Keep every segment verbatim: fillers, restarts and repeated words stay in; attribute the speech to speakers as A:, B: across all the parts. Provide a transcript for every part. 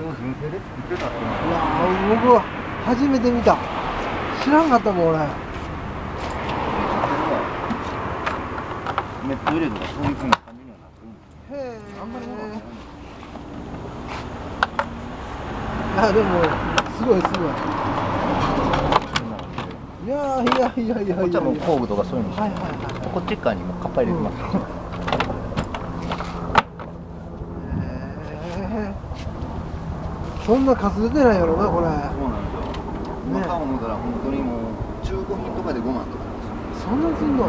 A: 純正で作ってたっていうの
B: いやー僕は初めて見た。知らんかったもん俺。
A: ネット入れとかそういう風な感じにはなってるんです。
B: へえ。
A: あんまりものはないんです。
B: いやでもすごいすごい。いやいやいやいやいや。
A: こっちはもう工具とかそういうの。
B: はいはいはい。
A: こっち側にもカッパ入れてます。
B: へえ。そんな数出てないやろなこれ。
A: そうなんですよ。今買おう思ったら本当にもう中古品とかでごまんとかですよ。
B: そんなすんの？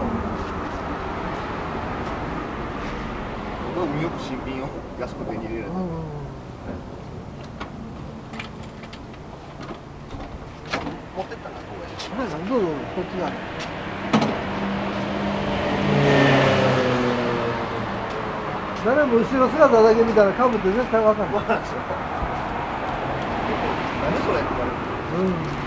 A: 僕はよく新品を安く手に入れられて。持ってったらどうや。
B: はい、どうぞこっち側。誰も後ろ姿だけ見たらかぶって絶対わかる。
A: 何それって言われる。
B: うん。